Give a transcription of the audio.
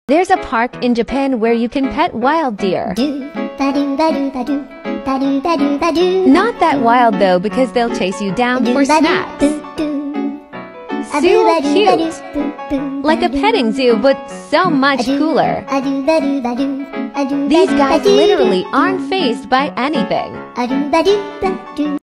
There's a park in Japan where you can pet wild deer. Not that wild though, because they'll chase you down for snacks. So cute! Like a petting zoo, but so much cooler. These guys literally aren't fazed by anything.